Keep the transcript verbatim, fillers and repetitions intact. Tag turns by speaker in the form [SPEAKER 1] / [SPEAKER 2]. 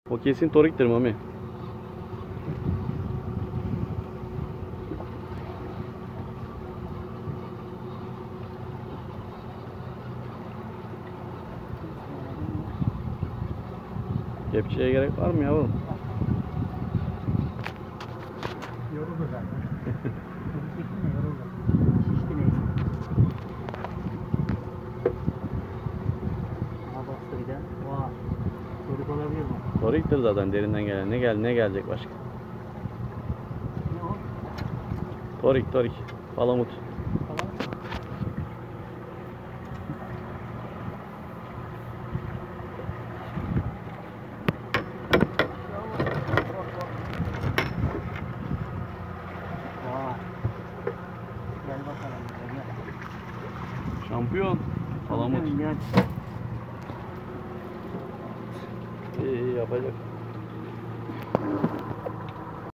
[SPEAKER 1] O kesin toriktir Mami. Kepçeye gerek var mı yavrum?
[SPEAKER 2] Yoruldu zaten. Yoruldu. Şişti neyse. Aha bastı bir de. Vaa. Çocuk olabilir mi?
[SPEAKER 1] Toriktir zaten derinden gelen. Ne gel ne gelecek başka?
[SPEAKER 2] Ne o?
[SPEAKER 1] Torik torik. Palamut.
[SPEAKER 2] Falan. Vay. Gel bakalım. Gel.
[SPEAKER 1] Şampiyon. Palamut.
[SPEAKER 2] Gel.
[SPEAKER 1] İyi iyi yapacak.